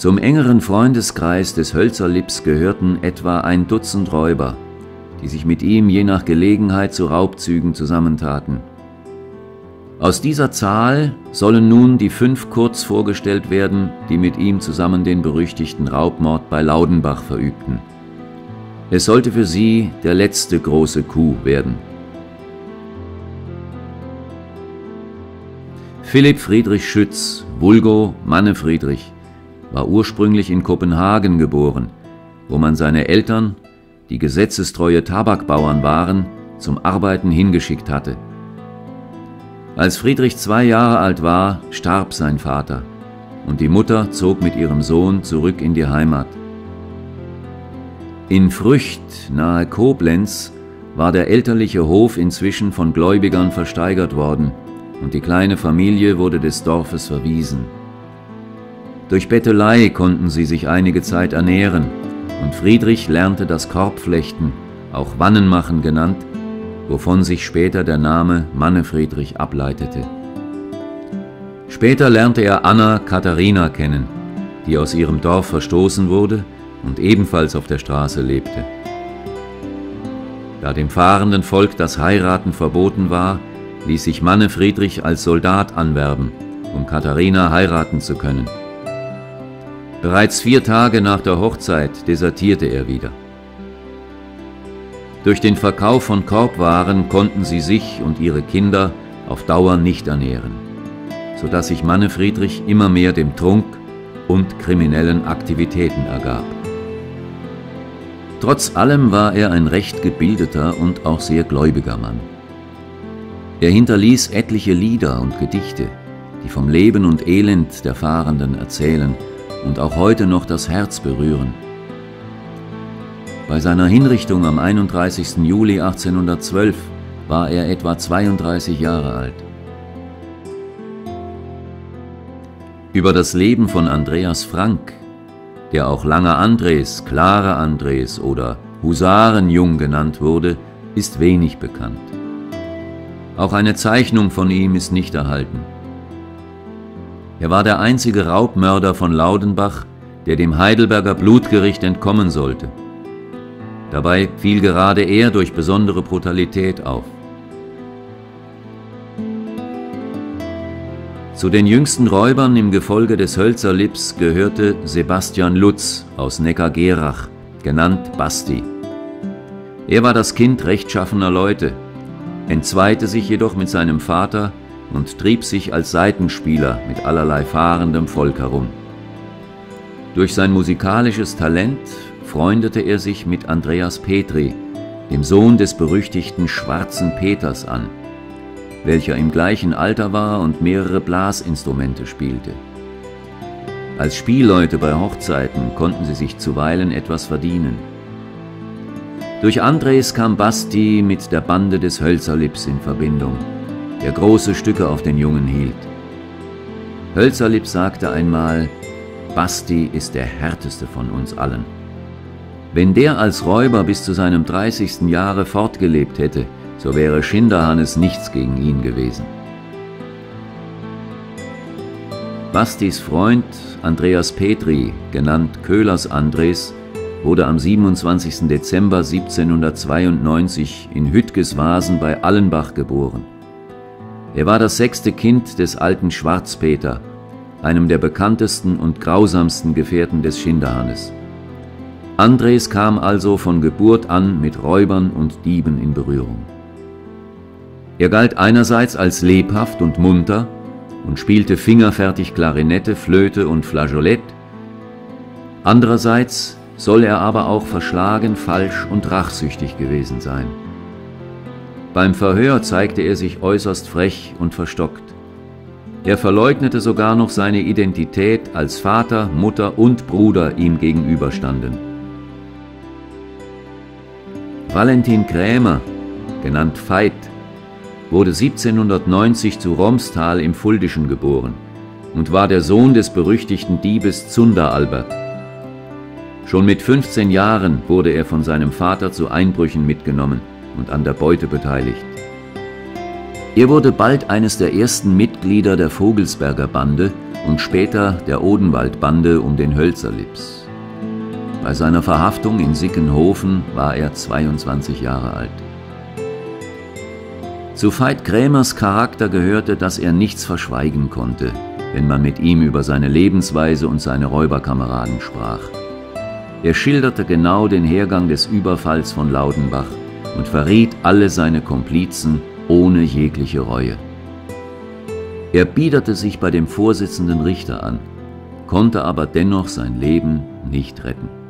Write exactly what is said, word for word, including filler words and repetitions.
Zum engeren Freundeskreis des Hölzerlips gehörten etwa ein Dutzend Räuber, die sich mit ihm je nach Gelegenheit zu Raubzügen zusammentaten. Aus dieser Zahl sollen nun die fünf kurz vorgestellt werden, die mit ihm zusammen den berüchtigten Raubmord bei Laudenbach verübten. Es sollte für sie der letzte große Coup werden. Philipp Friedrich Schütz, vulgo Manne Friedrich, war ursprünglich in Kopenhagen geboren, wo man seine Eltern, die gesetzestreue Tabakbauern waren, zum Arbeiten hingeschickt hatte. Als Friedrich zwei Jahre alt war, starb sein Vater und die Mutter zog mit ihrem Sohn zurück in die Heimat. In Frücht nahe Koblenz war der elterliche Hof inzwischen von Gläubigern versteigert worden und die kleine Familie wurde des Dorfes verwiesen. Durch Bettelei konnten sie sich einige Zeit ernähren und Friedrich lernte das Korbflechten, auch Wannenmachen genannt, wovon sich später der Name Manne Friedrich ableitete. Später lernte er Anna Katharina kennen, die aus ihrem Dorf verstoßen wurde und ebenfalls auf der Straße lebte. Da dem fahrenden Volk das Heiraten verboten war, ließ sich Manne Friedrich als Soldat anwerben, um Katharina heiraten zu können. Bereits vier Tage nach der Hochzeit desertierte er wieder. Durch den Verkauf von Korbwaren konnten sie sich und ihre Kinder auf Dauer nicht ernähren, sodass sich Manne Friedrich immer mehr dem Trunk und kriminellen Aktivitäten ergab. Trotz allem war er ein recht gebildeter und auch sehr gläubiger Mann. Er hinterließ etliche Lieder und Gedichte, die vom Leben und Elend der Fahrenden erzählen und auch heute noch das Herz berühren. Bei seiner Hinrichtung am einunddreißigsten Juli achtzehnhundertzwölf war er etwa zweiunddreißig Jahre alt. Über das Leben von Andreas Frank, der auch Langer Andres, Klare Andres oder Husarenjung genannt wurde, ist wenig bekannt. Auch eine Zeichnung von ihm ist nicht erhalten. Er war der einzige Raubmörder von Laudenbach, der dem Heidelberger Blutgericht entkommen sollte. Dabei fiel gerade er durch besondere Brutalität auf. Zu den jüngsten Räubern im Gefolge des Hölzerlips gehörte Sebastian Lutz aus Neckargerach, genannt Basti. Er war das Kind rechtschaffener Leute, entzweite sich jedoch mit seinem Vater und trieb sich als Saitenspieler mit allerlei fahrendem Volk herum. Durch sein musikalisches Talent freundete er sich mit Andreas Petri, dem Sohn des berüchtigten Schwarzen Peters, an, welcher im gleichen Alter war und mehrere Blasinstrumente spielte. Als Spielleute bei Hochzeiten konnten sie sich zuweilen etwas verdienen. Durch Andres kam Basti mit der Bande des Hölzerlips in Verbindung, der große Stücke auf den Jungen hielt. Hölzerlips sagte einmal, Basti ist der härteste von uns allen. Wenn der als Räuber bis zu seinem dreißigsten Jahre fortgelebt hätte, so wäre Schinderhannes nichts gegen ihn gewesen. Bastis Freund Andreas Petri, genannt Köhlers Andres, wurde am siebenundzwanzigsten Dezember siebzehnhundertzweiundneunzig in Hüttgeswasen bei Allenbach geboren. Er war das sechste Kind des alten Schwarzpeter, einem der bekanntesten und grausamsten Gefährten des Schinderhannes. Andres kam also von Geburt an mit Räubern und Dieben in Berührung. Er galt einerseits als lebhaft und munter und spielte fingerfertig Klarinette, Flöte und Flageolet. Andererseits soll er aber auch verschlagen, falsch und rachsüchtig gewesen sein. Beim Verhör zeigte er sich äußerst frech und verstockt. Er verleugnete sogar noch seine Identität, als Vater, Mutter und Bruder ihm gegenüberstanden. Valentin Krämer, genannt Veit, wurde siebzehnhundertneunzig zu Romstal im Fuldischen geboren und war der Sohn des berüchtigten Diebes Zunder Albert. Schon mit fünfzehn Jahren wurde er von seinem Vater zu Einbrüchen mitgenommen und an der Beute beteiligt. Er wurde bald eines der ersten Mitglieder der Vogelsberger Bande und später der Odenwaldbande um den Hölzer Lips. Bei seiner Verhaftung in Sickenhofen war er zweiundzwanzig Jahre alt. Zu Veit Krämers Charakter gehörte, dass er nichts verschweigen konnte, wenn man mit ihm über seine Lebensweise und seine Räuberkameraden sprach. Er schilderte genau den Hergang des Überfalls von Laudenbach und verriet alle seine Komplizen ohne jegliche Reue. Er biederte sich bei dem Vorsitzenden Richter an, konnte aber dennoch sein Leben nicht retten.